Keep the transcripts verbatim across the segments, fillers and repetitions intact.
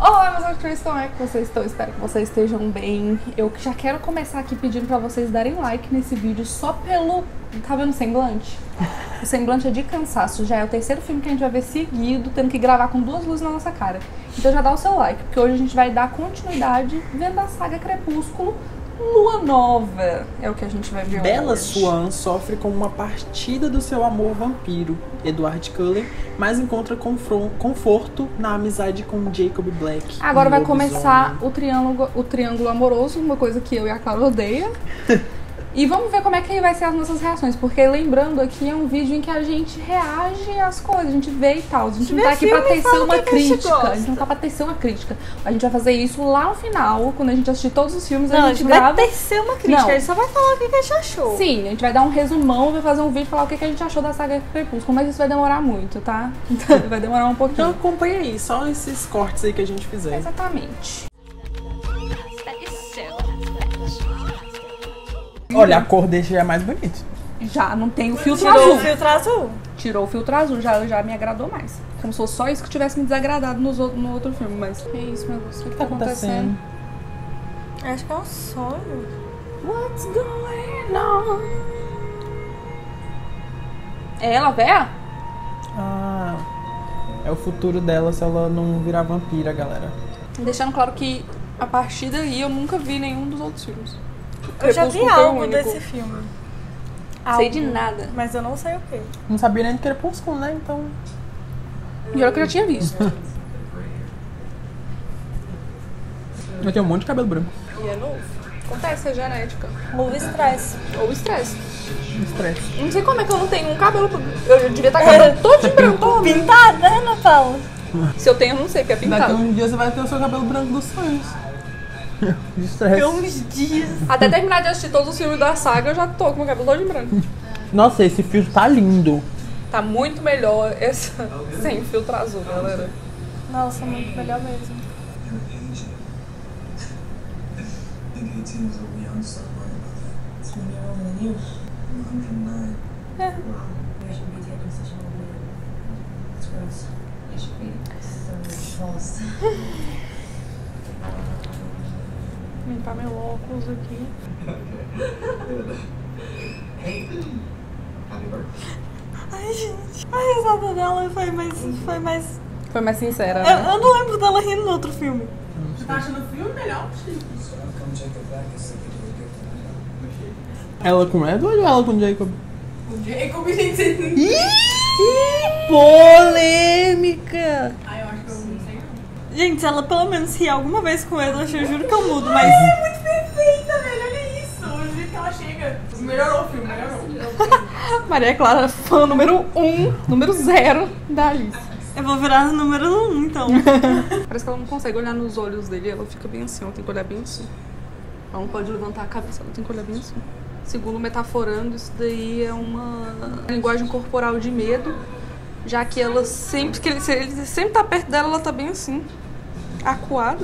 Olá, meus amigos, como é que vocês estão? Espero que vocês estejam bem. Eu já quero começar aqui pedindo pra vocês darem like nesse vídeo só pelo... Tá vendo o semblante? O semblante é de cansaço. Já é o terceiro filme que a gente vai ver seguido, tendo que gravar com duas luzes na nossa cara. Então já dá o seu like, porque hoje a gente vai dar continuidade vendo a saga Crepúsculo Lua Nova. É o que a gente vai ver Bella hoje. Swan sofre com uma partida do seu amor vampiro, Edward Cullen, mas encontra conforto na amizade com Jacob Black. Agora vai lobisomem. começar o triângulo, o triângulo amoroso, uma coisa que eu e a Clara odeia. E vamos ver como é que vai ser as nossas reações, porque lembrando aqui é um vídeo em que a gente reage às coisas, a gente vê e tal. A gente não tá aqui pra tecer uma crítica, a gente não tá pra tecer uma crítica. A gente vai fazer isso lá no final, quando a gente assistir todos os filmes, não, a gente não grava... vai tecer uma crítica, não. ele só vai falar o que a gente achou. Sim, a gente vai dar um resumão, vai fazer um vídeo falar o que a gente achou da saga Crepúsculo, mas isso vai demorar muito, tá? Vai demorar um pouquinho. Então acompanha aí, só esses cortes aí que a gente fizer. Exatamente. Olha, a cor desse já é mais bonita. Já, não tem o filtro Tirou azul. o filtro azul. Tirou o filtro azul, já, já me agradou mais. Como se fosse só isso que tivesse me desagradado nos outro, no outro filme, mas... Que isso, meu Deus, o que, que tá acontecendo? Acho que é um sonho. What's going on? É ela, véia? Ah, é o futuro dela se ela não virar vampira, galera. Deixando claro que a partir daí eu nunca vi nenhum dos outros filmes. Eu já vi Crepúsculo foi o algo único. desse filme. Sei Algo, de nada. mas eu não sei o que. Não sabia nem de Crepúsculo, né? Então... E olha que eu já tinha visto. Eu tenho um monte de cabelo branco. E é novo. Acontece, é genética. Ou estresse. Ou estresse. Estresse. Não sei como é que eu não tenho um cabelo... Eu devia estar com o cabelo todo de branco. Pintado, né, Ana Paula? Se eu tenho, eu não sei, porque é Daqui a pintado. um dia você vai ter o seu cabelo branco dos sonhos. De estresse. Tem uns dias. Até terminar de assistir todos os filmes da saga, eu já tô com o meu cabelo todo de branco. Nossa, esse filtro tá lindo. Tá muito melhor essa sem filtro azul, galera. Nossa, muito melhor mesmo. É. Limpar meu óculos aqui. Ai, gente. A risada dela foi mais... Foi mais... Foi mais sincera, Eu, né? eu não lembro dela rindo no outro filme. Você tá achando o filme melhor? Ela com Edward ou ela com Jacob? O Jacob, gente. Ih, polêmica! Ah, eu acho que eu não sei não. Gente, se ela pelo menos rir alguma vez com ele, eu juro que eu mudo, mas... É muito perfeita, velho. Olha isso. O jeito que ela chega. Melhorou o filme, melhorou. Maria Clara, fã número um, número zero da Alice. Eu vou virar número um, então. Parece que ela não consegue olhar nos olhos dele, ela fica bem assim, ela tem que olhar bem assim. Ela não pode levantar a cabeça, ela tem que olhar bem assim. Segundo Metaforando, isso daí é uma linguagem corporal de medo, já que ela sempre, que ele, se ele sempre tá perto dela, ela tá bem assim, acuada.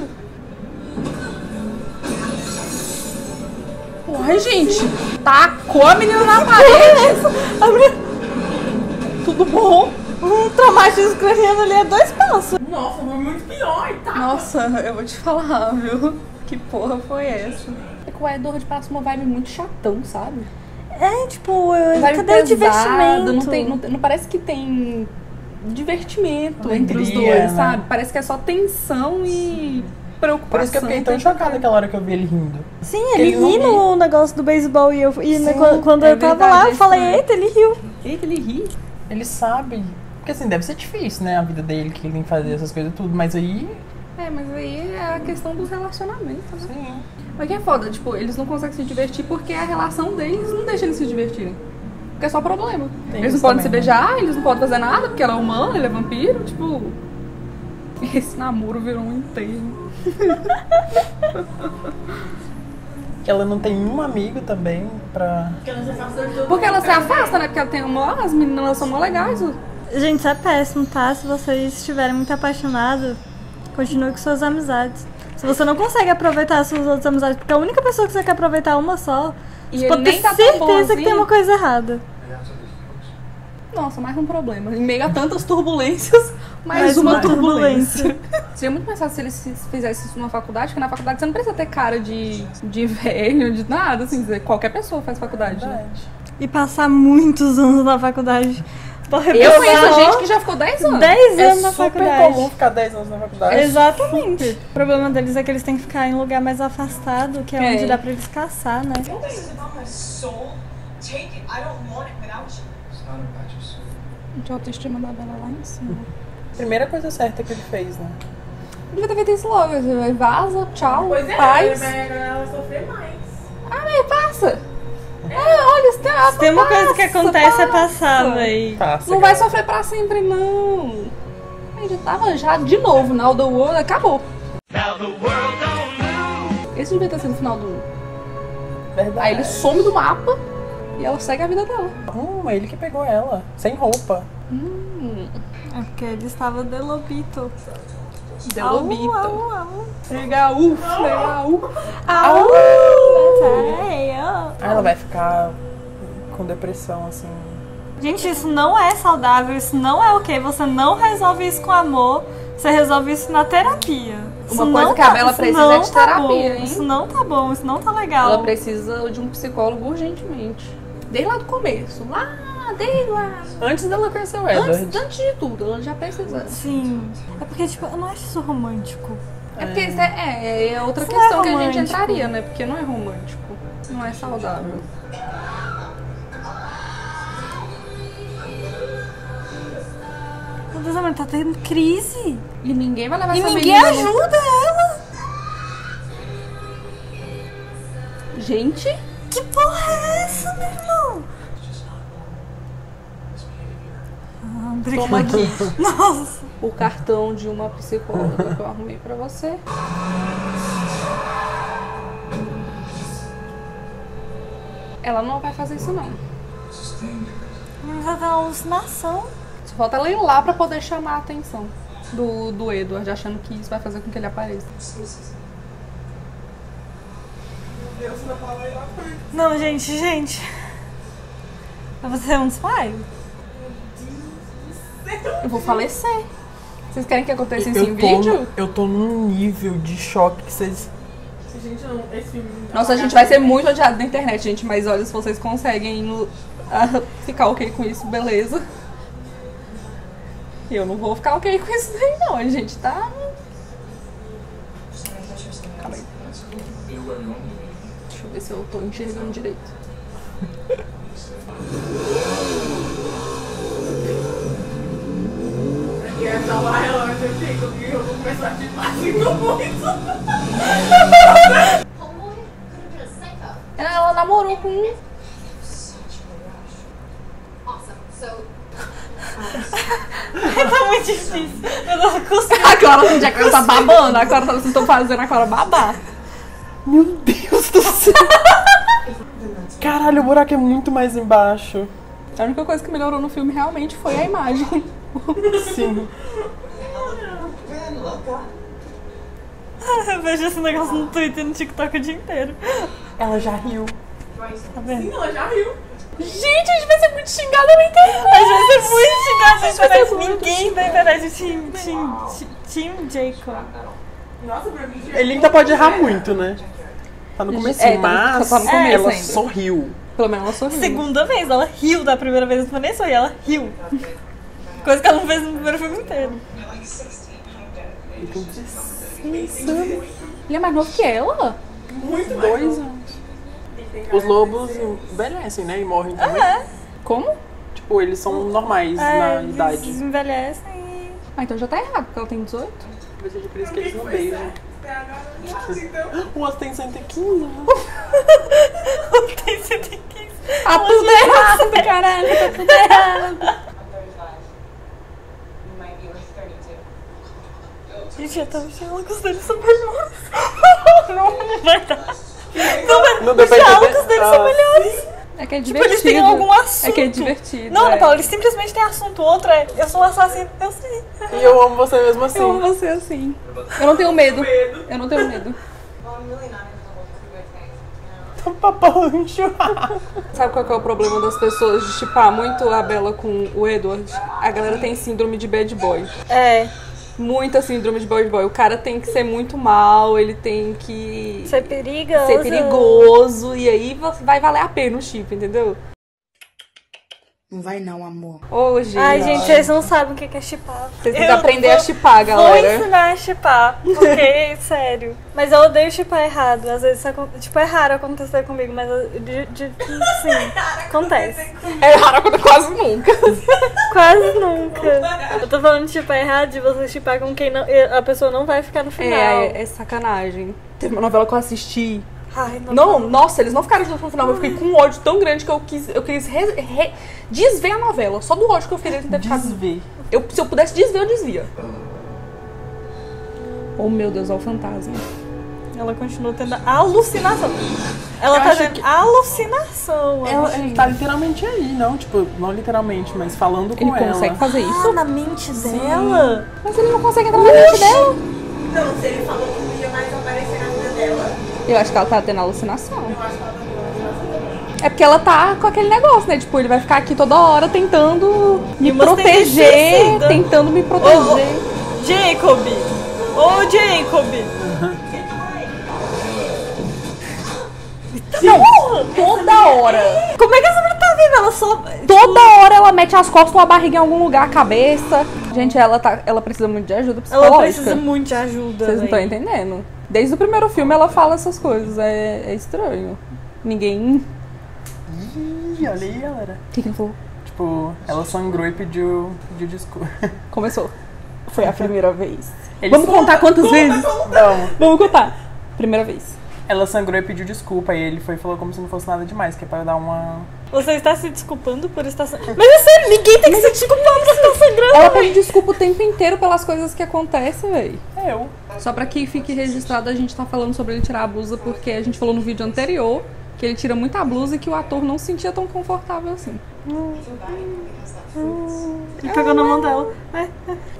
Porra, gente, tacou a menina na parede. A menina... Tudo bom? Um traumatismo craniano ali é dois passos. Nossa, foi muito pior, tá? Nossa, eu vou te falar, viu? Que porra foi essa? É que o Edward passa uma vibe muito chatão, sabe? É, tipo, Vibe cadê o pesado, divertimento? Não, tem, não, não parece que tem divertimento entre os Alegria, dois, né? sabe? Parece que é só tensão e preocupação. Por isso que eu fiquei tão chocada aquela hora que eu vi ele rindo. Sim, ele, Ele não ri no negócio do beisebol e, eu, e né, Sim, quando, quando é eu tava verdade, lá, é eu falei, estranho. eita, ele riu. Eita, ele ri. Ele sabe. Porque assim, deve ser difícil, né? A vida dele, que ele tem que fazer essas coisas tudo. Mas aí... É, mas aí é a questão dos relacionamentos, né? Sim. Mas que é foda, tipo, eles não conseguem se divertir porque a relação deles não deixa eles se divertirem. Porque é só problema. Tem Eles não isso podem também, se né? beijar, eles não podem fazer nada, porque ela é humana, ele é vampiro, tipo... Esse namoro virou um enterro. Ela não tem um amigo também pra... Porque ela se afasta de todo Porque ela mundo, se afasta, né? Porque ela tem amor, as meninas elas são mó legais. Gente, isso é péssimo, tá? Se vocês estiverem muito apaixonados, continue com suas amizades. Se você não consegue aproveitar as suas outras amizades, porque a única pessoa que você quer aproveitar é uma só, E você ele pode ter nem tá tão certeza bonzinho. que tem uma coisa errada. Nossa, mais um problema. Em meio a tantas turbulências, Mais, Mais uma, uma turbulência. turbulência. Seria muito mais fácil se eles fizessem isso numa faculdade, porque na faculdade você não precisa ter cara de, de velho, de nada, assim, qualquer pessoa faz faculdade. Né? E passar muitos anos na faculdade. Eu conheço gente que já ficou dez anos. dez anos É na super faculdade. comum ficar dez anos na faculdade. Exatamente. O problema deles é que eles têm que ficar em lugar mais afastado, que é, É. onde dá pra eles caçar, né? A autoestima da Bela lá em cima. Primeira coisa certa que ele fez, né? Devia ter feito isso logo. Você vai, vaza, tchau, Pois é, paz. mas ela vai sofrer mais. Ah, mas passa. É, olha, se tem, ah, Se tem uma coisa que passa, acontece é passa. passar, véi. Passa, Não vai galera. sofrer pra sempre, não. Aí já tava já de novo, Now the World acabou. Esse devia ter sido o final do um. Verdade. Aí ele some do mapa e ela segue a vida dela. Hum, ele que pegou ela. Sem roupa. Hum, É porque ele estava de lobito. Delobito. Au, au, au. Legal, legal. Au! Sai, au. Aí ela vai ficar com depressão, assim. Gente, isso não é saudável, isso não é ok. Você não resolve isso com amor, você resolve isso na terapia. Isso Uma coisa não que a Bela isso precisa não é de tá terapia, bom, hein? Isso não tá bom, isso não tá legal. Ela precisa de um psicólogo urgentemente. Desde lá do começo. Lá, desde lá. Antes dela conhecer o Edward. Antes, antes de tudo, ela já precisa. Sim. É porque, tipo, eu não acho isso romântico. É porque isso é, é, é outra Isso não é questão que a gente romântico. entraria, né? Porque não é romântico. Não é saudável. Meu Deus, a mulher tá tendo crise. E ninguém vai levar E essa ninguém menina no- ajuda ela. Gente, Que porra é essa, meu irmão? Ah, obrigada. toma aqui Nossa. o cartão de uma psicóloga que eu arrumei pra você. Ela não vai fazer isso, não. Mas vai ter uma alucinação. Só falta ela ir lá pra poder chamar a atenção do, do Edward, achando que isso vai fazer com que ele apareça. Deus não fala aí lá perto. Não, gente, gente. Vai fazer um desmaio? Eu vou falecer. Vocês querem que aconteça isso eu em tô, vídeo? eu tô num nível de choque que vocês. Gente, não, esse filme. Nossa, a gente vai ser muito odiado na internet, gente. Mas olha, se vocês conseguem no- ah, ficar ok com isso, beleza. Eu não vou ficar ok com isso daí, não. A gente tá. Calma aí. Deixa eu ver se eu tô enxergando direito. E essa lá é hora eu chego e eu vou começar a te imaginar muito. Ela, ela namorou com um. Tá muito difícil. Eu não consigo. A Clara, já que ela tá babando, a Clara, vocês estão fazendo a Clara babar. Meu Deus do céu! Caralho, o buraco é muito mais embaixo. A única coisa que melhorou no filme realmente foi a imagem. Sim. Eu vejo esse negócio no Twitter e no TikTok o dia inteiro. Ela já riu. Tá vendo? Sim, ela já riu. Gente, a gente vai ser muito xingada na internet. A gente é muito xingado na internet. muito Ninguém da internet Team, team, team Jacob. Nossa, pra mim já Ele ainda pode errar muito, né? Tá no comecinho, É, tá no- mas tá no começo ela ainda. sorriu. Pelo menos ela sorriu. Segunda vez, ela riu da primeira vez, não foi nem só, ela riu. Coisa que ela não fez no primeiro filme inteiro. Ele é mais novo que ela? muito mais. Dois anos. Os lobos envelhecem, né? E morrem também. É, Como? Tipo, eles são normais é na eles idade. envelhecem e... Ah, então já tá errado, porque ela tem dezoito. Talvez seja por isso que eles não beijam. Então, O outro tem cento e quinze, né? Tem cento e quinze. Ah, tudo errado, caralho, tá tudo errado. Gente, eu tô achando que os deles são melhores. Não, não vai dar. Não vai Não Os deu pra diálogos entender. deles Ah, são melhores. É que é Tipo, divertido. eles têm algum assunto. É que é divertido. Não, é. Ana Paula, eles simplesmente têm assunto. O outro é, eu sou um assassino. Eu sei. E eu amo você mesmo assim. Eu amo você assim. Eu não tenho medo. Eu não tenho medo. Então Papa Rancho. Sabe qual que é o problema das pessoas de chipar muito a Bella com o Edward? A galera tem síndrome de bad boy. É. Muita síndrome de bad boy. O cara tem que ser muito mal, ele tem que Ser perigoso. ser perigoso. E aí vai valer a pena o chip, entendeu? Não vai não, amor. Ô, gente. Ai, gente, vocês não sabem o que é chipar. Vocês têm que aprender a chipar, Vou galera. ensinar a chipar, ok? Sério. Mas eu odeio chipar errado. Às vezes, isso acon- tipo, é raro acontecer comigo, mas eu- de, de, sim, acontece. É raro acontecer quase nunca. Quase nunca. Eu tô falando de chipar errado, de você chipar com quem não, a pessoa não vai ficar no final. É, é sacanagem. Teve uma novela que eu assisti. Ai, não. Não, nossa, eles não ficaram juntos no final. Eu fiquei com um ódio tão grande que eu quis, eu quis re, re, desver a novela. Só do ódio que eu fiquei dentro de Desver. eu Se eu pudesse desver, eu desvia. Oh, meu Deus, olha o fantasma. Ela continua tendo alucinação. Ela Eu tá acho tendo que- alucinação. Ela, ele tá literalmente aí, não? Tipo, não literalmente, mas falando com Ele ela. consegue fazer isso? Ah, na mente dela? Mas ele não consegue entrar na mente dela. Não, se ele falou que não ia mais aparecer na vida dela, Eu acho que ela tá tendo alucinação. eu acho que ela tá tendo É porque ela tá com aquele negócio, né? Tipo, ele vai ficar aqui toda hora tentando me E umas proteger, tendências, tentando me proteger. Ô, Jacob! Ô, Jacob! Não, toda hora. Como é que essa mulher tá viva? Ela só... Toda hora ela mete as costas ou a barriga em algum lugar, a cabeça. Gente, ela, tá, ela precisa muito de ajuda psicológica. Ela precisa muito de ajuda. Vocês não estão véi. entendendo. Desde o primeiro filme ela fala essas coisas. É, é estranho. Ninguém... Ih, olha aí, galera. O que que ele falou? Tipo, ela sangrou e pediu, pediu desculpa. Começou. Foi a primeira vez. Eles- Vamos contar quantas vezes? Não. Vamos contar. Primeira vez. Ela sangrou e pediu desculpa. E ele foi e falou como se não fosse nada demais, que é pra dar uma... Você está se desculpando por estar sangrando. Mas é sério, ninguém tem que se desculpar por estar sangrando. Ela pede desculpa o tempo inteiro pelas coisas que acontecem, véi. Eu. Só pra que fique registrado, a gente tá falando sobre ele tirar a blusa porque a gente falou no vídeo anterior que ele tira muita blusa e que o ator não se sentia tão confortável assim. Ele pegou na mão dela. É,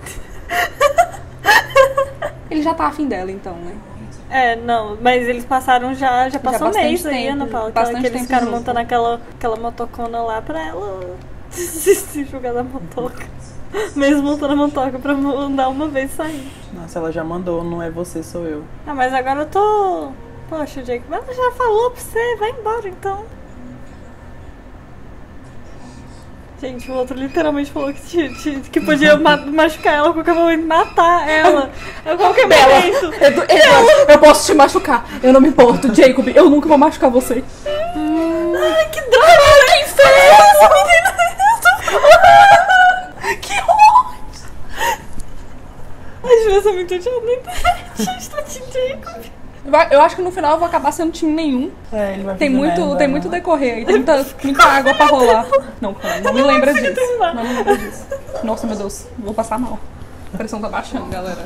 Ele já tá afim dela, então, né? é, não, mas eles passaram já, já passou um bastante mês aí, tempo, Ana Paula. Que, bastante que eles tempo ficaram junto. montando aquela, aquela motocona lá pra ela se, se jogar da motoca. Mesmo montando a motoca pra andar uma vez e sair. Nossa, ela já mandou, não é você, sou eu. Ah, mas agora eu tô... Poxa, Jake, ela já falou pra você, vai embora então. Gente, o outro literalmente falou que, te- te- que podia ma- machucar ela a qualquer momento, matar ela a qualquer momento. Edu, Edu, eu posso te machucar. Eu não me importo, Jacob. Eu nunca vou machucar você. Ai, que droga! Que inferno! Que horror! A gente vai ser muito odiado na internet. Tá de Jacob. Vai- Eu acho que no final eu vou acabar sendo time nenhum. É, ele vai Tem fazer muito, merda, tem né? muito decorrer aí. Tem muita, muita água pra rolar. Não, cara, não me lembra disso. terminar. Não me lembra disso. Nossa, meu Deus. Vou passar mal. A pressão tá baixando, galera.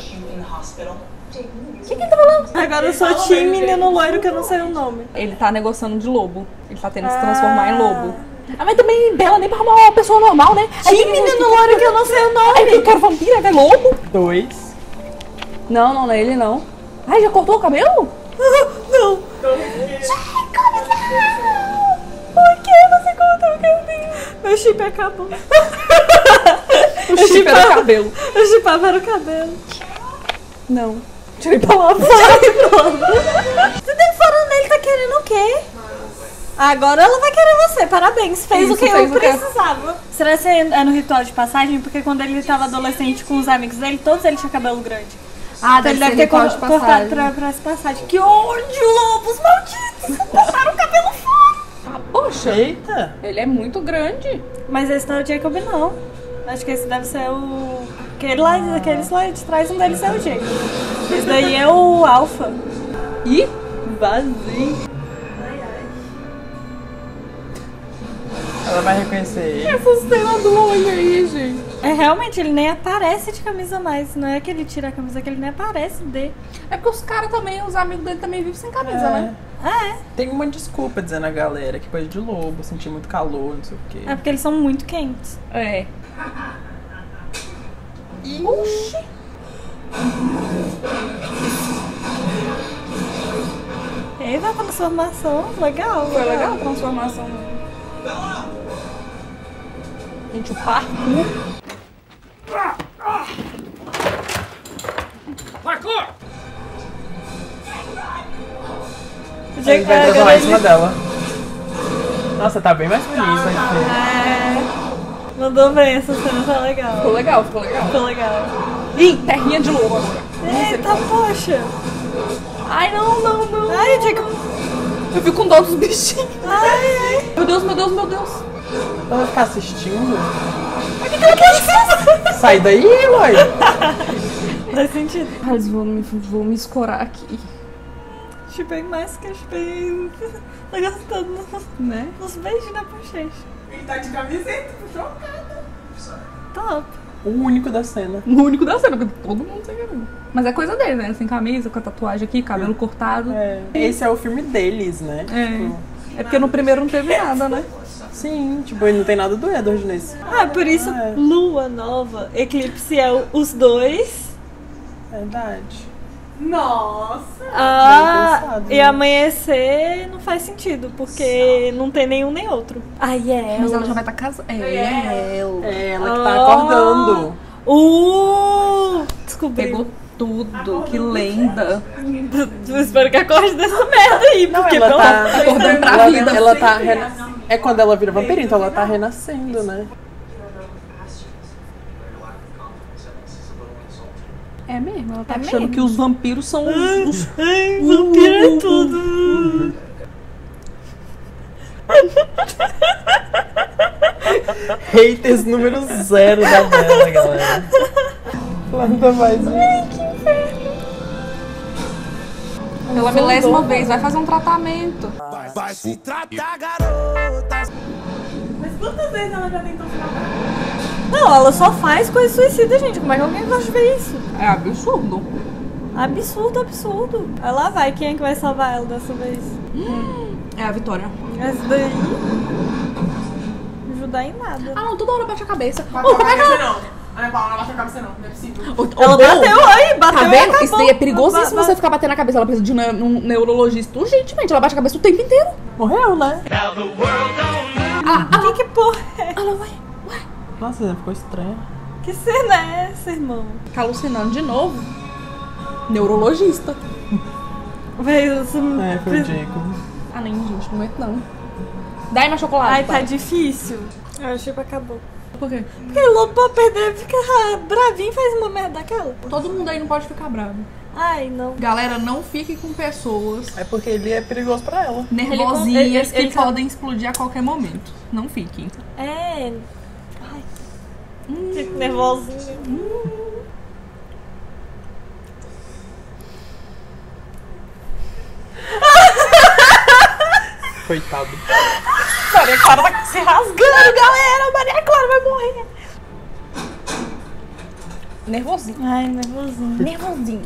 Agora eu sou time menino loiro que eu não sei o nome. Ele tá negociando de lobo. Ele tá tendo que se transformar em lobo. Ah, mas também Bela nem pra arrumar uma pessoa normal, né? Time menino loiro que eu não sei o nome. Aí eu quero vampiro, aí vai lobo. Dois. Não, não, não é ele não. Ai, já cortou o cabelo? Não. Por que você cortou o cabelo? Meu chip acabou. O chip era o cabelo. Eu chipava era o cabelo. Não. Tirei pra lá. Você tá falando nele, tá querendo o quê? Agora ela vai querer você, parabéns. Fez Isso, o que fez eu o que- precisava. Será que é no ritual de passagem? Porque quando ele tava adolescente com os amigos dele, todos eles tinham cabelo grande. Ah, Então ele deve ter cor- cortado pra, pra essa passagem. Que ódio, lobos malditos! Cortaram o cabelo fora. Ah, poxa, Eita. ele é muito grande. Mas esse não é o Jacob, não. Acho que esse deve ser o... Aquele lá, aqueles lá de trás, um deles é o Jacob. Esse daí é o Alpha. Ih, vazio. Ela vai reconhecer ele. Essa cena do longe aí, gente. É, realmente, ele nem aparece de camisa mais. Não é que ele tira a camisa, é que ele nem aparece de. É porque os caras também, os amigos dele também vivem sem camisa, né? É, Tem uma desculpa dizendo a galera que coisa de lobo, sentir muito calor, não sei o quê. é porque eles são muito quentes. É. Oxi. Eita, a transformação, legal. Foi legal a transformação. Gente, o parkour. Parkour! Ele vai transformar em cima dela. Nossa, tá bem mais bonito aqui. É, mandou bem, essa cena tá legal. Ficou legal, ficou legal. Ficou legal. Ih, terrinha de lobo agora. Eita, poxa. Ai, não, não, não. Ai, tinha que... Eu fico com dó dos bichinhos. Ai, ai. Meu Deus, meu Deus, meu Deus. Ela vai ficar assistindo? O que que ela quer? Sai daí, uai! Faz sentido. Ai, eles vão me, vão me escorar aqui. Chipei mais que chipei. Tô gostando. Né? Uns beijos na bochecha. Ele tá de camiseta, puxou. Top. O único da cena. O único da cena, porque todo mundo sem camisa. Mas é coisa dele, né? Sem camisa, com a tatuagem aqui, cabelo cortado. É. Esse é o filme deles, né? É. Tipo, É porque no primeiro não teve nada, né? sim, tipo, ele não tem nada do Edward nesse. Ah, por isso É. Lua Nova, Eclipse é o- os dois. Verdade. Nossa. Ah, pensado, e né? Amanhecer não faz sentido, porque não tem nenhum nem outro. Ai, é. Mas ela já vai estar casada. É, ela. É ela que tá acordando. Uh! Descobri. Pegou tudo, que lenda. Eu espero que acorde dessa merda aí, Não, porque ela pelo tá. acordando pra ela, vida. ela tá rena... É quando ela vira vampiro, então ela tá renascendo, né? É mesmo, ela tá É achando mesmo? que os vampiros são os. os... Ai, vampiro é tudo. Haters número zero da dela, galera. Planta mais um. Pela milésima vez, vai fazer um tratamento. Vai se tratar, garota! Mas quantas vezes ela já tentou se matar? Não, ela só faz coisa suicida, gente. Como é que alguém gosta de ver isso? É absurdo. Absurdo, absurdo. Aí lá vai, quem é que vai salvar ela dessa vez? É a Vitória. Essa daí. Não ajudar em nada. Ah, não, toda hora bate a cabeça. Vai Ô, como é que cabeça ela. não. Ana Paula, não abaixa a cabeça não, não é possível. Ô, ô, Ela bom, bateu aí, bateu Tá e vendo? acabou. Isso daí é perigosíssimo Ba- ba- você ficar batendo a cabeça. Ela precisa de ne- um neurologista urgentemente. Ela bate a cabeça o tempo inteiro. Morreu, né? Que que porra é? Ela vai. Nossa, ela ficou estranha. Que cena é essa, irmão? Tá alucinando de novo. Neurologista. Veio isso. É, foi o Jacob. Ah, nem, gente, não aguento não. Dá aí meu chocolate. Ai, tá pai. difícil. Ah, o chip acabou. Por quê? Porque o lobo pra perder fica bravinho e faz uma merda daquela. Todo mundo aí não pode ficar bravo. Ai, não. Galera, não fique com pessoas É porque ele é perigoso pra ela. nervosinhas ele- ele- que ele tá- podem explodir a qualquer momento. Não fiquem. É. Ai. Fico nervosinha. Coitado. Maria Clara tá se rasgando, galera. Maria Clara vai morrer. Nervosinho. Ai, nervosinho. Nervosinho.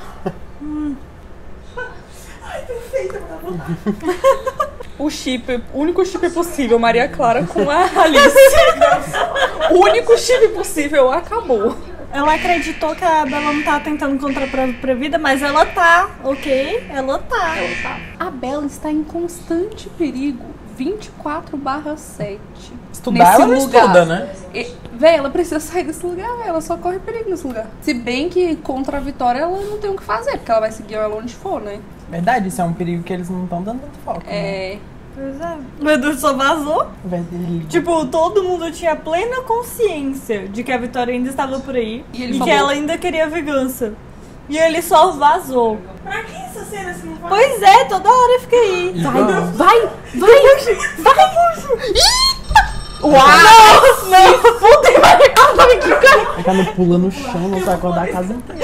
O chip, o único chip possível, Maria Clara com a Alice. O único chip possível acabou. Ela acreditou que a Bella não tá tentando contra a própria vida, mas ela tá, ok? Ela tá. A Bella está em constante perigo. vinte e quatro barra sete. Estudar ela não estuda, né? E, véi, ela precisa sair desse lugar, véi, ela só corre perigo nesse lugar. Se bem que contra a Vitória ela não tem o que fazer, porque ela vai seguir ela onde for, né? Verdade, isso é um perigo que eles não estão dando tanto foco. Né? É. Pois é. Meu Deus, só vazou. Verdade. Tipo, todo mundo tinha plena consciência de que a Vitória ainda estava por aí E e, ele que falou. ela ainda queria vingança. E ele só vazou. Pra que essa cena se não vai? Pois é, toda hora eu fiquei aí. Vai, Vai! Vai! Vai! Uau! Não! Puta que pariu! Ela tá me quicando! É que ela pula no chão, não vai acordar a casa inteira.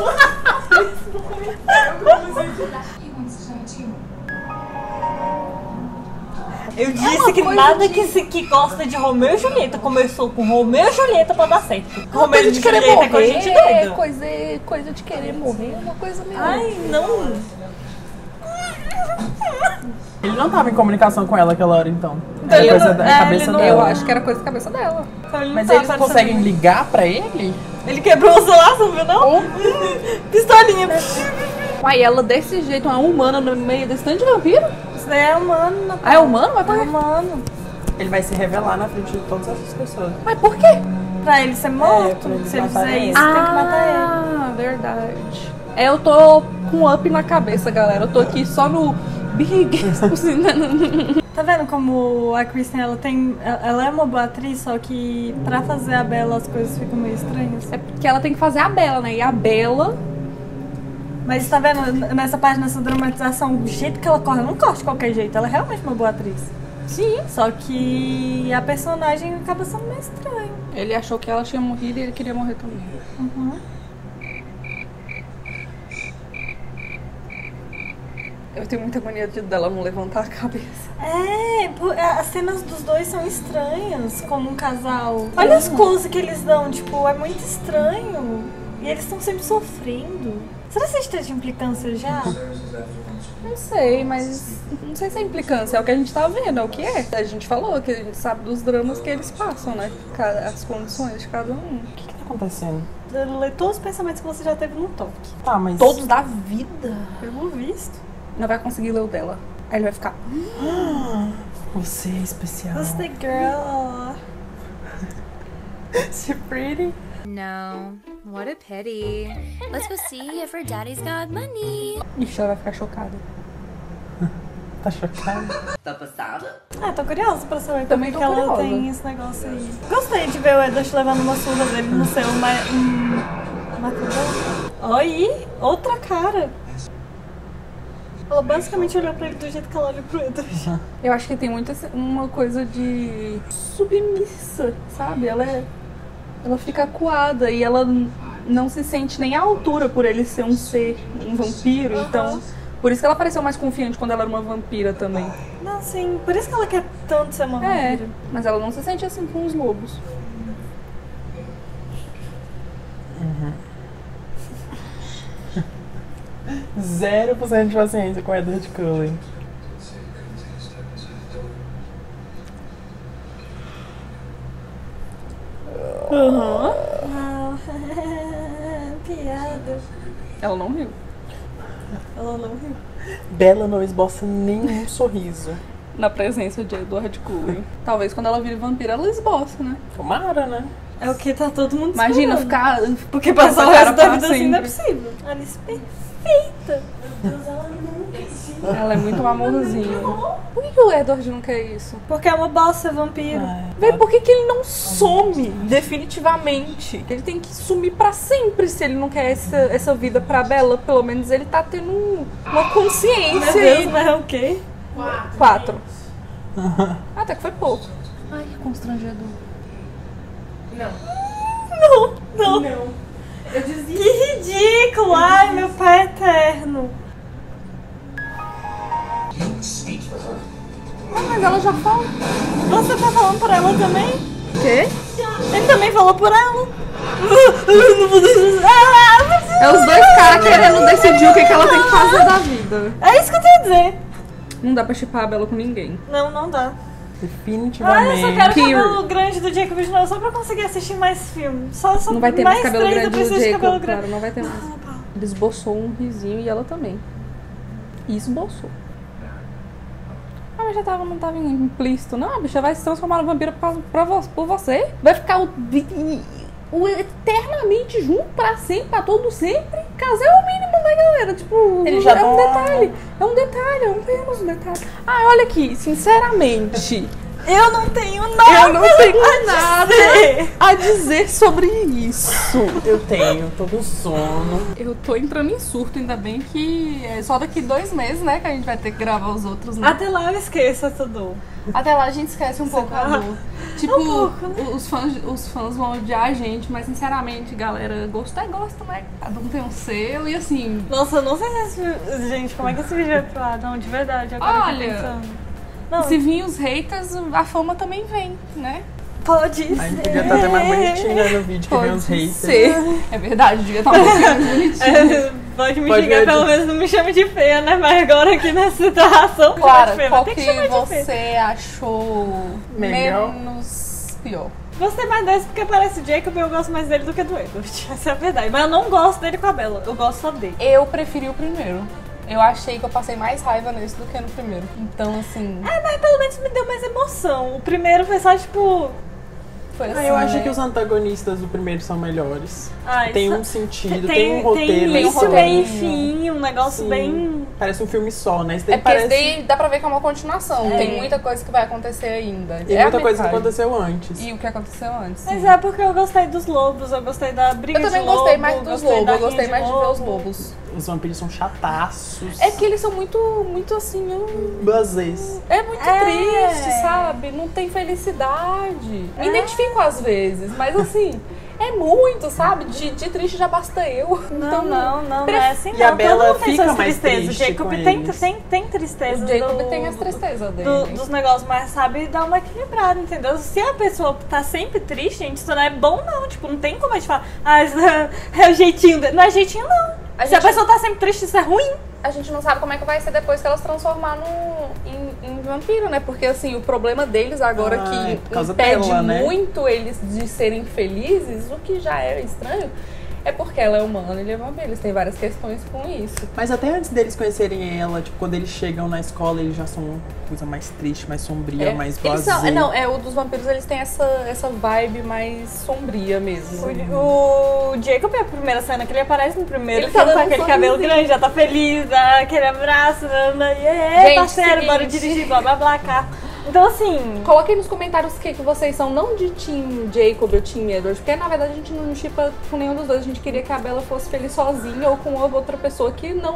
Eu disse que nada que, se, que gosta de Romeu e Julieta começou com Romeu e Julieta pra dar certo. Romeu Coisa e de querer Julieta é com a gente morrer, doida. coisa, coisa de querer morrer é uma coisa meio... Ai, não. Ele não tava em comunicação com ela aquela hora, então. Então Era ele coisa não- da é, cabeça ele não- dela. Eu acho que era coisa da cabeça dela. Então ele não Mas tá eles aparecendo. conseguem ligar pra ele? Ele quebrou o celular, você não viu não? Ou- Pistolinha. Uai, ela desse jeito, uma humana no meio desse tanto de vampiro? Isso daí é humano, Natália. Ah, é humano? Mas por É quê? humano. Ele vai se revelar na frente de todas essas pessoas. Mas por quê? Pra ele ser morto. pra ele Se ele matar fizer ele. isso, tem que matar ele. Ah, verdade. É, eu tô com up na cabeça, galera. Eu tô aqui só no Big. Tá vendo como a Kristen, ela tem. Ela é uma boa atriz, só que pra fazer a Bella as coisas ficam meio estranhas. É porque ela tem que fazer a Bella, né? E a Bella... Mas tá vendo, nessa parte, nessa dramatização, o jeito que ela corre, ela não corre de qualquer jeito, ela é realmente uma boa atriz. Sim. Só que a personagem acaba sendo meio estranha. Ele achou que ela tinha morrido e ele queria morrer também. Uhum. Eu tenho muita mania de dela não levantar a cabeça. É, pô, as cenas dos dois são estranhas, como um casal. Olha os close que eles dão, tipo, é muito estranho. E eles estão sempre sofrendo. Será que a gente teve implicância já? Não sei, mas não sei se é implicância, é o que a gente tá vendo, é o que é. A gente falou que a gente sabe dos dramas que eles passam, né? As condições de cada um. O que que tá acontecendo? Lê todos os pensamentos que você já teve no toque. Tá, mas... Todos da vida. Pelo visto. Não vai conseguir ler o dela. Aí ele vai ficar... Você é especial. What's the girl? She pretty. No, what a pity. Let's go see if her daddy's got money. Ixi, ela vai ficar chocada. Tá chocada? Tá passada? Ah, tô curiosa pra saber Também como tô que ela curiosa. tem esse negócio aí. Gostei de ver o Edward levando uma surra dele no seu ma- hum, matador. Oi, outra cara. Ela basicamente olhou pra ele do jeito que ela olha pro Edward. Eu acho que tem muito esse- uma coisa de submissa, sabe? Ela é... Ela fica acuada e ela n- não se sente nem à altura por ele ser um ser, um vampiro, então... Por isso que ela pareceu mais confiante quando ela era uma vampira também. Não, sim, por isso que ela quer tanto ser uma É, vampira. mas ela não se sente assim com os lobos. Zero por cento de paciência com Edward Cullen. Aham. Não. Piada. Ela não riu. Ela não riu. Bella não esboça nenhum sorriso. Na presença de Edward Cullen. Talvez quando ela vire vampira ela esboça, né? Tomara, né? É o que tá todo mundo Imagina esperando. ficar... Porque passar o essa cara resto da pra vida assim não é sempre. possível. Alice perfeita. Meu Deus, ela nunca existiu. Ela é muito um amorzinho. Por que, que o Edward não quer isso? Porque é uma bosta ser vampiro. Vê, por que, que ele não some definitivamente? Ele tem que sumir pra sempre se ele não quer essa, essa vida pra Bella. Pelo menos ele tá tendo um- uma consciência Meu aí. Deus, mas é o quê? Quatro. Até que foi pouco. Ai, que constrangedor. Não, não. Não. Eu desisti. Que ridículo! Ai, meu pai eterno. Ah, mas ela já falou. Você tá falando por ela também? Quê? Ele também falou por ela. É os dois caras querendo decidir o que, que ela tem que fazer da vida. É isso que eu tenho a dizer. Não dá pra chipar a Bella com ninguém. Não, não dá. Ah, Definitivamente. eu só quero Period. cabelo grande do Jacob de novo, só pra conseguir assistir mais filmes. Só, só Não vai ter mais, mais cabelo três eu grande preciso do de cabelo Jacob, grande. claro, não vai ter mais. Ele esboçou um risinho e ela também. E esboçou. Ah, mas já tava, não tava implícito. Não, a bicha vai se transformar no vampiro por, causa, pra vo- por você. Vai ficar o, o eternamente junto pra sempre, pra todo sempre. Casar é o mínimo, né, galera? Tipo, Ele já é um dá- detalhe. É um detalhe, é um menos um detalhe. Ah, olha aqui, sinceramente... Eu não tenho nada. Eu não tenho nada dizer. a dizer sobre isso. Eu tenho, tô com sono. Eu tô entrando em surto, ainda bem que é só daqui dois meses, né, que a gente vai ter que gravar os outros, né? Até lá eu esqueço tudo. Até lá a gente esquece um pouco a dor. Tipo, Um pouco, né? os, fãs, os fãs vão odiar a gente, mas sinceramente, galera, gosto é gosto, né? Cada um tem um selo e assim... Nossa, eu não sei se esse... Gente, como é que esse vídeo vai pro ar? Não, de verdade, agora Olha, eu tô pensando. Não, Se vir os haters, a fama também vem, né? pode A gente ser. podia estar até mais bonitinha no vídeo que vem os haters. ser. É verdade, devia estar um pouquinho mais bonitinho. É, pode me Pode xingar, ver pelo de- menos não me chame de feia, né? Mas agora aqui nessa situação, Claro, feia, qual tem que que chamar de feia. você achou Melhor? menos pior? Gostei mais desse porque parece o Jacob e eu gosto mais dele do que do Edward. Essa é a verdade. Mas eu não gosto dele com a Bella. Eu gosto só dele. Eu preferi o primeiro. Eu achei que eu passei mais raiva nesse do que no primeiro. Então, assim... É, mas pelo menos me deu mais emoção. O primeiro foi só, tipo... Foi assim, Ah, eu acho né? que os antagonistas do primeiro são melhores. Ai, tem só- um sentido, tem, tem, um roteiro. Tem uma início, história. meio e fim, um negócio Sim. bem... Parece um filme só, né? Esse É daí porque parece... esse daí dá pra ver que é uma continuação. É. Tem muita coisa que vai acontecer ainda. Tem É a muita coisa que metade. aconteceu antes. E o que aconteceu antes. Mas sim. é porque eu gostei dos lobos, eu gostei da briga Eu também de lobo, gostei mais dos gostei lobos. da Eu gostei rinha mais de ver os lobo. lobos. Os vampiros são chataços. É que eles são muito, muito assim... hum, Blasés. É muito É. triste, sabe? Não tem felicidade. Me identifico às vezes, mas assim, é muito, sabe? De, de triste já basta eu. Não, Então, não, não, pref- não é assim E não. a Bella Todo mundo tem fica suas mais tristezas. triste O Jacob com tem, eles. tem, tem tristeza O Jacob do, tem as tristezas dele. do- dos negócios, mas sabe dar uma equilibrada, entendeu? Se a pessoa tá sempre triste, gente, isso não é bom não. Tipo, não tem como a gente falar, ah, isso é o jeitinho dele. Não é jeitinho não. A Se a gente- pessoa tá sempre triste, isso é ruim. A gente não sabe como é que vai ser depois que elas transformar no, em, em vampiro, né? Porque assim, o problema deles agora Ah, que é por causa impede dela, né? muito eles de serem felizes, o que já é estranho, é porque ela é humana e ele é vampiro. Eles têm várias questões com isso. Mas até antes deles conhecerem ela, tipo, quando eles chegam na escola, eles já são uma coisa mais triste, mais sombria, É. mais Eles blasé. são, não, é o dos vampiros, eles têm essa, essa vibe mais sombria mesmo. O, o Jacob, a primeira cena que ele aparece no primeiro Ele tá filme com dando um aquele cabelo sorrisinho. grande, já tá feliz, dá aquele abraço, anda, e é, Gente, parceiro, bora seguinte. dirigir, blá blá blá, carro. Então assim, Coloquem nos comentários o que, que vocês são, não de Team Jacob ou Team Edward, porque na verdade a gente não chipa com nenhum dos dois. A gente queria que a Bella fosse feliz sozinha ou com outra pessoa que não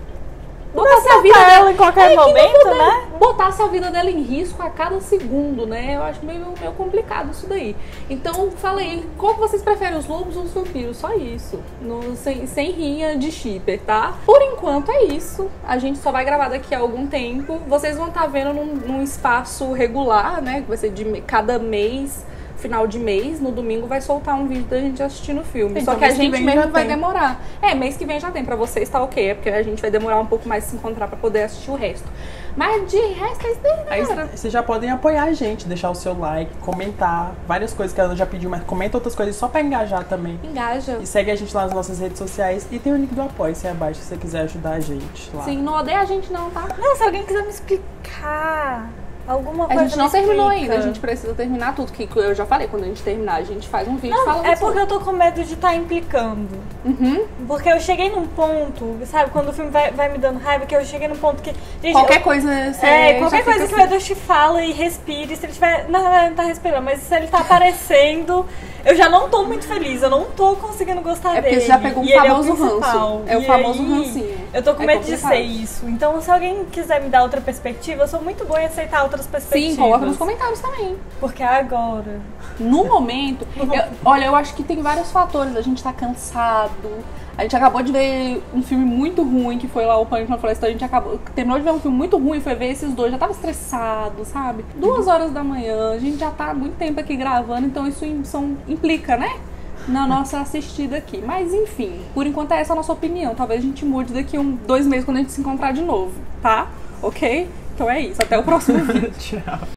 botasse a vida ela dela em qualquer É, que não momento, puder- né? botasse a vida dela em risco a cada segundo, né? Eu acho meio, meio complicado isso daí. Então, fala aí, qual que vocês preferem, os lobos ou os vampiros? Só isso. No, sem, sem rinha de shipper, tá? Por enquanto é isso. A gente só vai gravar daqui a algum tempo. Vocês vão estar vendo num, num espaço regular, né? Que vai ser de me- cada mês. Final de mês, no domingo vai soltar um vídeo da gente assistindo o filme. Então, Só que a mês que gente vem mesmo já vai tem. demorar. É, mês que vem já tem, pra vocês tá ok, é porque a gente vai demorar um pouco mais de se encontrar pra poder assistir o resto. Mas de resto é isso daí, Aí galera. vocês já podem apoiar a gente, deixar o seu like, comentar várias coisas que ela já pediu, mas comenta outras coisas só pra engajar também. Engaja. E segue a gente lá nas nossas redes sociais e tem o link do Apoia-se aí abaixo se você quiser ajudar a gente lá. Sim, não odeia a gente não, tá? não, se alguém quiser me explicar alguma A coisa. gente não me terminou explica. ainda, a gente precisa terminar tudo. Que eu já falei, quando a gente terminar, a gente faz um vídeo falando Não, é sobre. porque eu tô com medo de estar implicando. Uhum. Porque eu cheguei num ponto, sabe, quando o filme vai, vai me dando raiva, que eu cheguei num ponto que. Gente, Qualquer eu- coisa você É, já qualquer fica coisa que o assim. Edward fala e respire, se ele tiver. Não, não, não tá respirando, mas se ele tá aparecendo, eu já não tô muito feliz, eu não tô conseguindo gostar É porque dele. você já pegou um E ele famoso é o principal. ranço. É o E famoso aí, rancinho. Eu tô com É medo de complicado. ser isso. Então, se alguém quiser me dar outra perspectiva, eu sou muito boa em aceitar outras perspectivas. Sim, coloca nos comentários também. Porque agora. No momento, eu- olha, eu acho que tem vários fatores. A gente tá cansado. A gente acabou de ver um filme muito ruim, que foi lá o Pânico na Floresta. A gente acabou, terminou de ver um filme muito ruim, foi ver esses dois. Já tava estressado, sabe? Duas horas da manhã, a gente já tá há muito tempo aqui gravando, então isso im- são- implica, né? Na nossa assistida aqui. Mas enfim, por enquanto é essa a nossa opinião. Talvez a gente mude daqui um, dois meses quando a gente se encontrar de novo, tá? Ok? Então é isso. Até o próximo vídeo. Tchau.